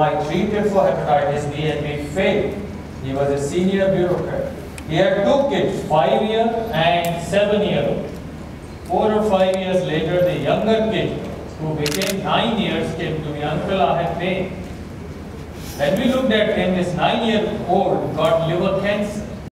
I treated for hepatitis B and we failed. He was a senior bureaucrat. He had 2 kids, 5-year and 7-year-old. 4 or 5 years later, the younger kid, who became 9 years, came to me, "Uncle, I have pain." When we looked at him, this 9-year-old got liver cancer.